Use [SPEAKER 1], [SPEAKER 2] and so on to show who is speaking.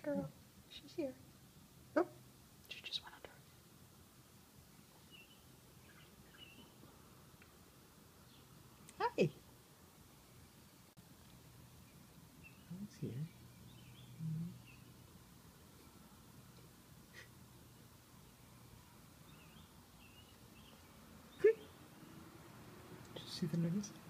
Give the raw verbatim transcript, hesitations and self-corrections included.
[SPEAKER 1] girl. She's here. Oh, she just went under. Hi. Who's here? Mm-hmm. Did you see the nose?